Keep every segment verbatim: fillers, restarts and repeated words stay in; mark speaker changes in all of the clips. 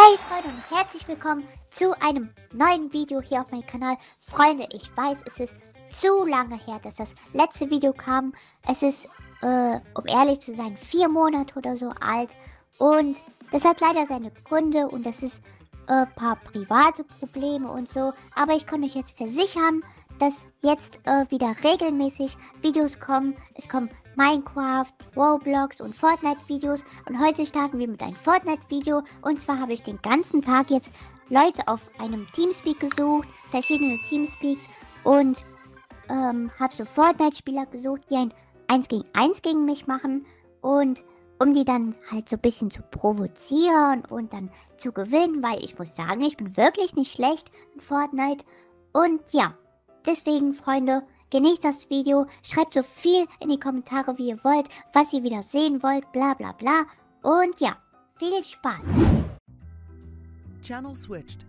Speaker 1: Hey Freunde und herzlich willkommen zu einem neuen Video hier auf meinem Kanal. Freunde, ich weiß, es ist zu lange her, dass das letzte Video kam. Es ist, äh, um ehrlich zu sein, vier Monate oder so alt. Und das hat leider seine Gründe und das ist ein äh, paar private Probleme und so. Aber ich kann euch jetzt versichern, dass jetzt äh, wieder regelmäßig Videos kommen. Es kommen Minecraft, Roblox und Fortnite-Videos. Und heute starten wir mit einem Fortnite-Video. Und zwar habe ich den ganzen Tag jetzt Leute auf einem Teamspeak gesucht, verschiedene Teamspeaks. Und ähm, habe so Fortnite-Spieler gesucht, die ein eins gegen eins gegen mich machen. Und um die dann halt so ein bisschen zu provozieren und dann zu gewinnen. Weil ich muss sagen, ich bin wirklich nicht schlecht in Fortnite. Und ja, deswegen, Freunde, genießt das Video, schreibt so viel in die Kommentare, wie ihr wollt, was ihr wieder sehen wollt, bla bla bla. Und ja, viel Spaß.
Speaker 2: Channel switched.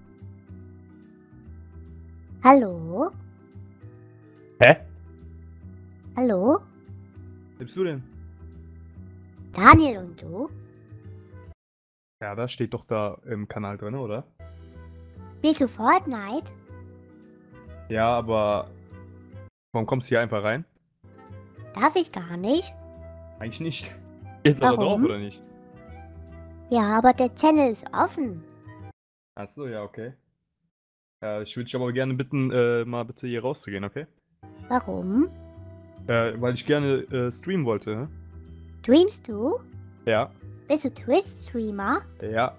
Speaker 1: Hallo?
Speaker 3: Hä?
Speaker 1: Hallo?
Speaker 3: Wer bist du denn?
Speaker 1: Daniel und du?
Speaker 3: Ja, das steht doch da im Kanal drin, oder?
Speaker 1: Spielst du Fortnite?
Speaker 3: Ja, aber warum kommst du hier einfach rein?
Speaker 1: Darf ich gar nicht.
Speaker 3: Eigentlich nicht. Geht aber drauf,
Speaker 1: Warum?
Speaker 3: oder nicht?
Speaker 1: Ja, aber der Channel ist offen.
Speaker 3: Achso, ja, okay. Ja, ich würde dich aber gerne bitten, äh, mal bitte hier rauszugehen, okay?
Speaker 1: Warum?
Speaker 3: Äh, weil ich gerne äh, streamen wollte, ne?
Speaker 1: Streamst du?
Speaker 3: Ja.
Speaker 1: Bist du Twitch-Streamer?
Speaker 3: Ja.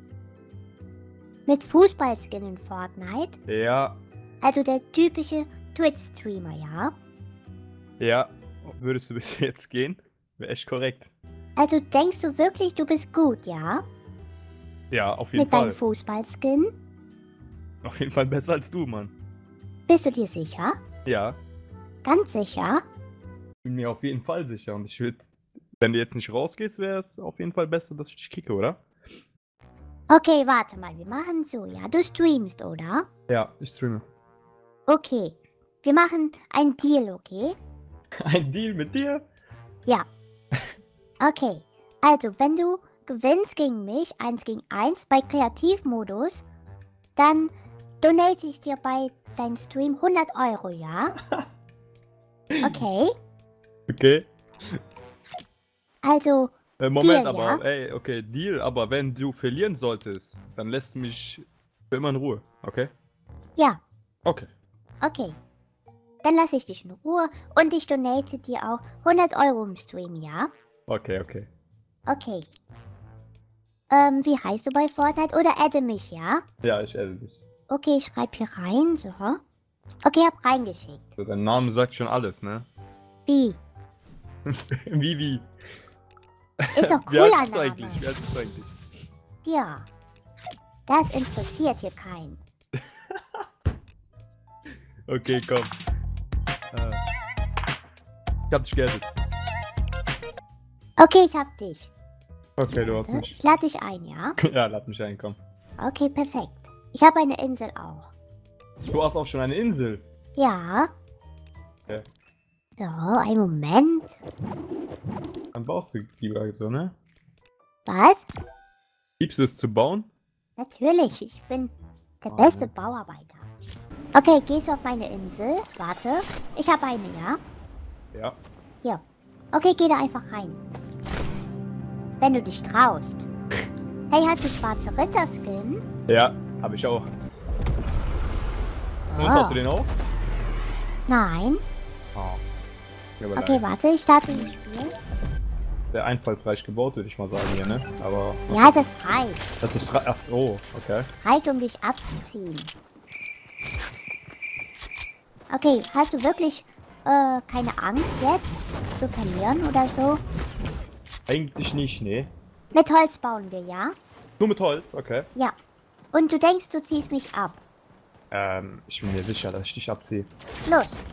Speaker 1: Mit Fußballskin in Fortnite?
Speaker 3: Ja.
Speaker 1: Also der typische Twitch-Streamer, ja?
Speaker 3: Ja. Würdest du bis jetzt gehen? Wäre echt korrekt.
Speaker 1: Also denkst du wirklich, du bist gut, ja?
Speaker 3: Ja, auf jeden
Speaker 1: Mit
Speaker 3: Fall.
Speaker 1: deinem Fußballskin?
Speaker 3: Auf jeden Fall besser als du, Mann.
Speaker 1: Bist du dir sicher?
Speaker 3: Ja.
Speaker 1: Ganz sicher?
Speaker 3: Bin mir auf jeden Fall sicher. Und ich würde, wenn du jetzt nicht rausgehst, wäre es auf jeden Fall besser, dass ich dich kicke, oder?
Speaker 1: Okay, warte mal, wir machen so, ja? Du streamst, oder?
Speaker 3: Ja, ich streame.
Speaker 1: Okay, wir machen einen Deal, okay?
Speaker 3: Ein Deal mit dir?
Speaker 1: Ja. Okay, also wenn du gewinnst gegen mich, eins gegen eins, bei Kreativmodus, dann donate ich dir bei deinem Stream hundert Euro, ja? Okay,
Speaker 3: Okay.
Speaker 1: also,
Speaker 3: Äh, Moment,
Speaker 1: Deal,
Speaker 3: aber,
Speaker 1: ja?
Speaker 3: ey, okay, Deal, aber wenn du verlieren solltest, dann lässt du mich für immer in Ruhe, okay?
Speaker 1: ja,
Speaker 3: Okay.
Speaker 1: okay. Dann lasse ich dich in Ruhe und ich donate dir auch hundert Euro im Stream, ja?
Speaker 3: Okay, okay.
Speaker 1: Okay. Ähm, wie heißt du bei Fortnite? Oder adde mich, ja?
Speaker 3: Ja, ich adde dich.
Speaker 1: Okay, ich schreibe hier rein, so. Okay, hab reingeschickt.
Speaker 3: Also, dein Name sagt schon alles, ne?
Speaker 1: Wie?
Speaker 3: wie, wie?
Speaker 1: Ist doch
Speaker 3: Wie
Speaker 1: cooler
Speaker 3: heißt du
Speaker 1: Name.
Speaker 3: eigentlich? Wie heißt du eigentlich?
Speaker 1: Ja. Das interessiert hier keinen.
Speaker 3: Okay, komm. Äh, ich hab dich geaddet.
Speaker 1: Okay, ich hab dich.
Speaker 3: Okay, du hast mich.
Speaker 1: Ich lade dich ein, ja?
Speaker 3: Ja, lad mich ein, komm.
Speaker 1: Okay, perfekt. Ich habe eine Insel auch.
Speaker 3: Du hast auch schon eine Insel.
Speaker 1: Ja.
Speaker 3: Okay.
Speaker 1: So, einen Moment.
Speaker 3: Dann baust du lieber so, ne?
Speaker 1: Was?
Speaker 3: Liebst du es zu bauen?
Speaker 1: Natürlich, ich bin der
Speaker 3: Oh,
Speaker 1: beste
Speaker 3: ne.
Speaker 1: Bauarbeiter. Okay, gehst du auf meine Insel? Warte, ich habe eine, ja?
Speaker 3: Ja.
Speaker 1: Ja. Okay, geh da einfach rein. Wenn du dich traust. Hey, hast du schwarze Ritterskin?
Speaker 3: Ja, hab ich auch. Und
Speaker 1: Ah.
Speaker 3: hast du den auch?
Speaker 1: Nein.
Speaker 3: Oh. Ja, aber
Speaker 1: Okay,
Speaker 3: leider.
Speaker 1: warte, ich starte das Spiel.
Speaker 3: Sehr einfallsreich gebaut, würde ich mal sagen hier, ne? Aber
Speaker 1: Ja, das reicht.
Speaker 3: das ist... Ach, oh, okay.
Speaker 1: Reicht, um dich abzuziehen. Okay, hast du wirklich äh, keine Angst jetzt zu verlieren oder so?
Speaker 3: Eigentlich nicht, ne?
Speaker 1: Mit Holz bauen wir, ja?
Speaker 3: Nur mit Holz, okay.
Speaker 1: Ja. Und du denkst, du ziehst mich ab.
Speaker 3: Ähm, ich bin mir sicher, dass ich dich abziehe.
Speaker 1: Los.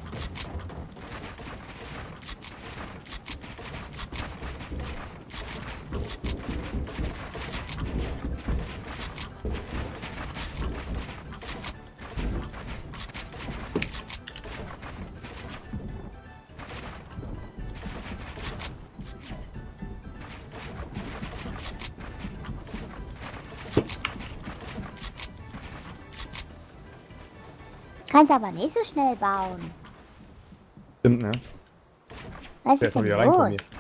Speaker 1: Kannst aber nicht so schnell bauen.
Speaker 3: Stimmt, ne?
Speaker 1: Was
Speaker 3: Der
Speaker 1: ist
Speaker 3: ist mal
Speaker 1: denn
Speaker 3: wieder reinkommen
Speaker 1: los?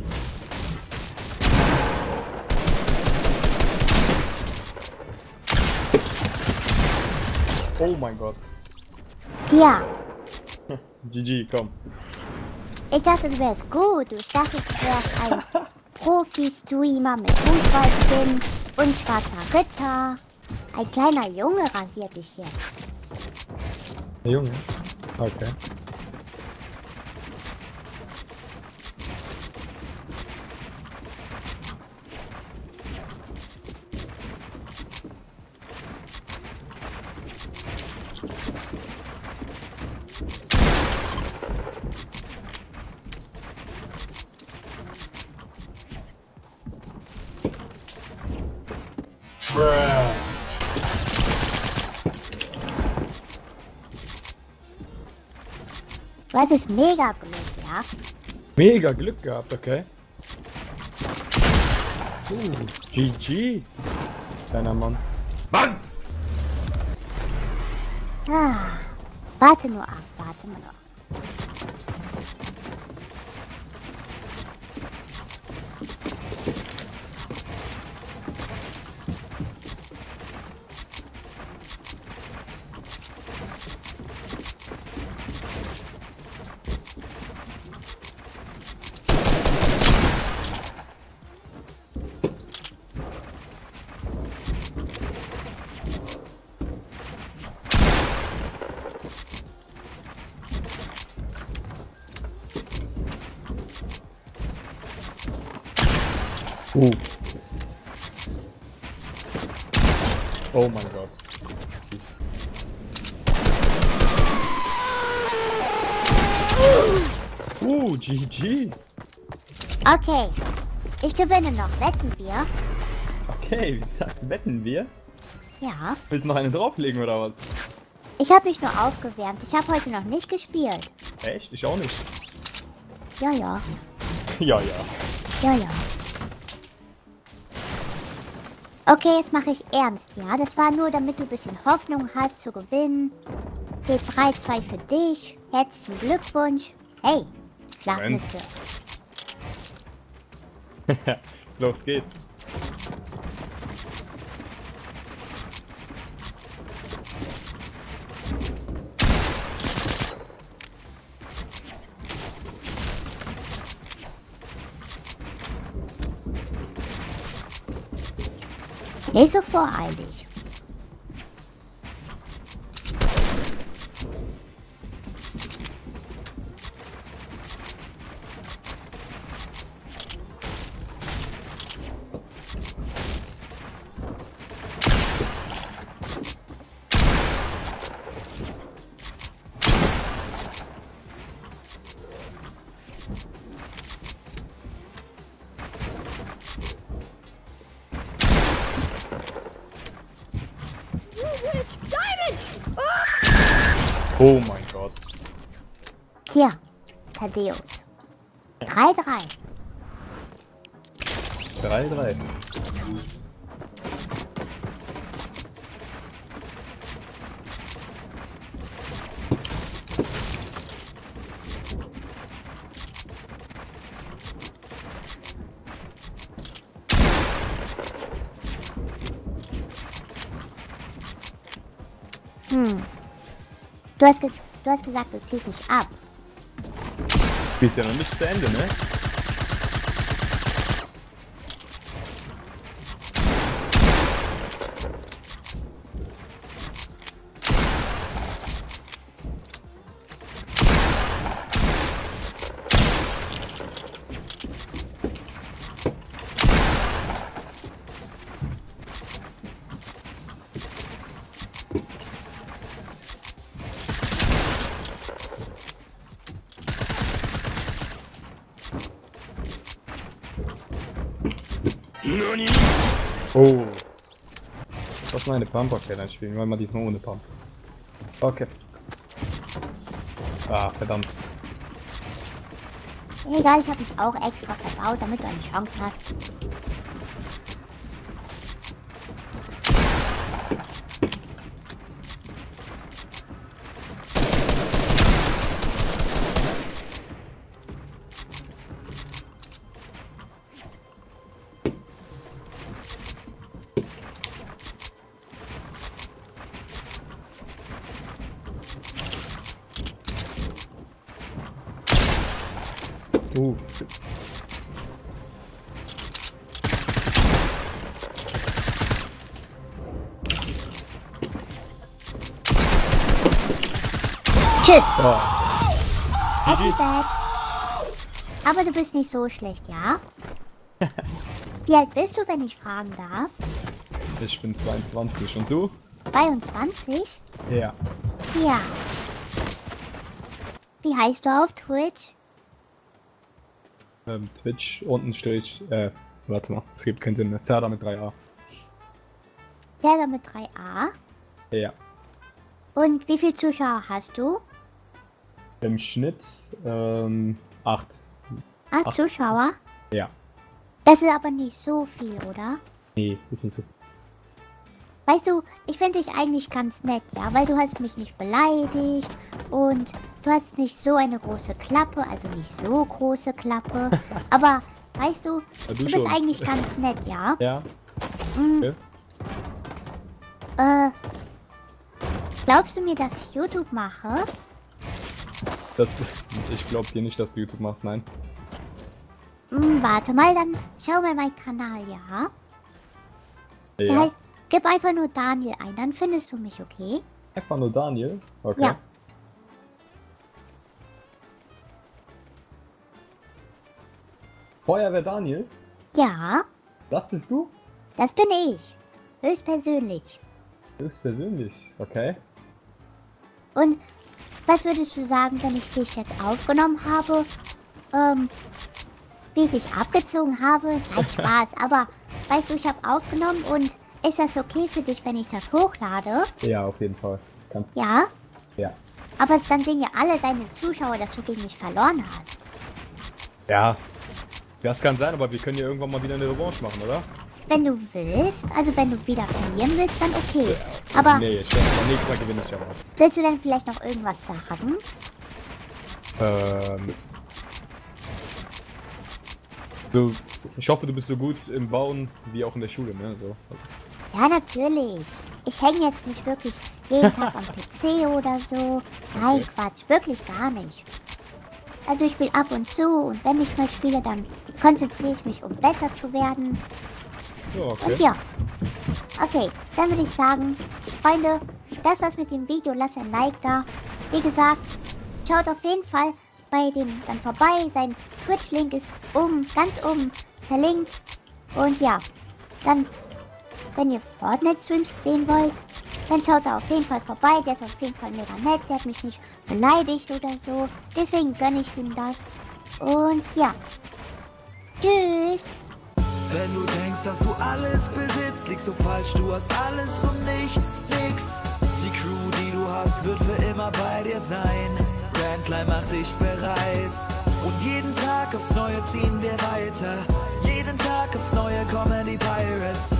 Speaker 3: hier. Oh mein Gott.
Speaker 1: Ja,
Speaker 3: G G, komm.
Speaker 1: ich dachte, du wärst gut. Ich dachte, du wärst ein Profi-Streamer mit Fußballskin und schwarzer Ritter. Ein kleiner Junge rasiert dich hier.
Speaker 3: Der Junge. Okay.
Speaker 1: Was ist mega Glück, ja?
Speaker 3: Mega Glück gehabt, okay. Uh, G G. Kleiner Mann. Mann!
Speaker 1: Ah, warte nur ab, warte mal noch.
Speaker 3: Uh. Oh mein Gott. Uh, G G.
Speaker 1: Okay, ich gewinne noch. Wetten wir?
Speaker 3: Okay, wie gesagt, wetten wir?
Speaker 1: Ja.
Speaker 3: Willst du noch eine drauflegen oder was?
Speaker 1: Ich habe mich nur aufgewärmt. Ich habe heute noch nicht gespielt.
Speaker 3: Echt? Ich auch nicht.
Speaker 1: Ja, ja.
Speaker 3: Ja, ja.
Speaker 1: Ja, ja. Okay, jetzt mache ich ernst, ja? Das war nur, damit du ein bisschen Hoffnung hast zu gewinnen. Geht drei zwei für dich. Herzlichen Glückwunsch. Hey, Schlafmütze.
Speaker 3: Los geht's.
Speaker 1: Nicht so voreilig.
Speaker 3: Oh mein Gott.
Speaker 1: Tja, Thaddeus. drei drei.
Speaker 3: drei drei.
Speaker 1: Hm. Du hast, ge du hast gesagt, du ziehst nicht ab.
Speaker 3: Ist ja noch nicht zu Ende, ne? Oh. Lass mal eine Pump okay, spielen, weil man diesmal ohne Pump. Okay. Ah, verdammt.
Speaker 1: Egal, ich habe mich auch extra verbaut, damit du eine Chance hast.
Speaker 3: Uh.
Speaker 1: Tschüss.
Speaker 3: Oh.
Speaker 1: Happy Bad. Aber du bist nicht so schlecht, ja? Wie alt bist du, wenn ich fragen darf?
Speaker 3: Ich bin zweiundzwanzig und du?
Speaker 1: zweiundzwanzig?
Speaker 3: Ja.
Speaker 1: Ja. Wie heißt du auf Twitch?
Speaker 3: Ähm, Twitch unten Strich, äh, warte mal, es gibt keinen Sinn mehr. Zerda mit drei A.
Speaker 1: Der da mit drei A.
Speaker 3: Ja.
Speaker 1: Und wie viele Zuschauer hast du?
Speaker 3: Im Schnitt, ähm, acht.
Speaker 1: Acht
Speaker 3: Acht.
Speaker 1: Zuschauer?
Speaker 3: Ja.
Speaker 1: Das ist aber nicht so viel, oder?
Speaker 3: Nee, ist nicht so.
Speaker 1: Weißt du, ich finde dich eigentlich ganz nett, ja, weil du hast mich nicht beleidigt und du hast nicht so eine große Klappe, also nicht so große Klappe, aber weißt du,
Speaker 3: Ja, du
Speaker 1: du bist
Speaker 3: schon.
Speaker 1: eigentlich ganz nett, ja?
Speaker 3: Ja.
Speaker 1: Mm,
Speaker 3: Okay.
Speaker 1: äh, glaubst du mir, dass ich YouTube mache?
Speaker 3: Das, ich glaube dir nicht, dass du YouTube machst, nein.
Speaker 1: Hm, warte mal, dann schau mal meinen Kanal, ja? Der
Speaker 3: Ja.
Speaker 1: heißt, gib einfach nur Daniel ein, dann findest du mich, okay?
Speaker 3: Einfach nur Daniel. Okay.
Speaker 1: Ja.
Speaker 3: Feuerwehr Daniel?
Speaker 1: Ja,
Speaker 3: Das bist du?
Speaker 1: das bin ich. Höchstpersönlich.
Speaker 3: Höchstpersönlich, okay.
Speaker 1: Und was würdest du sagen, wenn ich dich jetzt aufgenommen habe? Ähm, wie ich dich abgezogen habe? Nein, Spaß, aber weißt du, ich habe aufgenommen und ist das okay für dich, wenn ich das hochlade?
Speaker 3: Ja, auf jeden Fall. Kannst
Speaker 1: Ja?
Speaker 3: Ja.
Speaker 1: Aber dann sehen ja alle deine Zuschauer, dass du gegen mich verloren hast.
Speaker 3: Ja. Das kann sein, aber wir können ja irgendwann mal wieder eine Revanche machen, oder?
Speaker 1: Wenn du willst, also wenn du wieder verlieren willst, dann okay. Aber
Speaker 3: Nee, ich denke, beim nächsten Mal gewinne ich aber.
Speaker 1: willst du denn vielleicht noch irgendwas sagen?
Speaker 3: Ähm. So, ich hoffe, du bist so gut im Bauen wie auch in der Schule, ne? So.
Speaker 1: Ja, natürlich. Ich hänge jetzt nicht wirklich jeden Tag am P C oder so. Nein,
Speaker 3: Okay.
Speaker 1: Quatsch, wirklich gar nicht. Also ich spiele ab und zu und wenn ich mal spiele, dann konzentriere ich mich, um besser zu werden.
Speaker 3: Ja, okay.
Speaker 1: Und ja. Okay, dann würde ich sagen, Freunde, das war's mit dem Video. Lasst ein Like da. Wie gesagt, schaut auf jeden Fall bei dem dann vorbei. Sein Twitch-Link ist oben, ganz oben verlinkt. Und ja, dann, wenn ihr Fortnite-Streams sehen wollt, dann schaut da auf jeden Fall vorbei. Der ist auf jeden Fall mega nett. Der hat mich nicht beleidigt oder so. Deswegen gönne ich ihm das. Und ja. Tschüss.
Speaker 2: Wenn du denkst, dass du alles besitzt, liegst du falsch, du hast alles und nichts, nix. Die Crew, die du hast, wird für immer bei dir sein. Brandline macht dich bereit. Und jeden Tag aufs Neue ziehen wir weiter. Jeden Tag aufs Neue kommen die Pirates.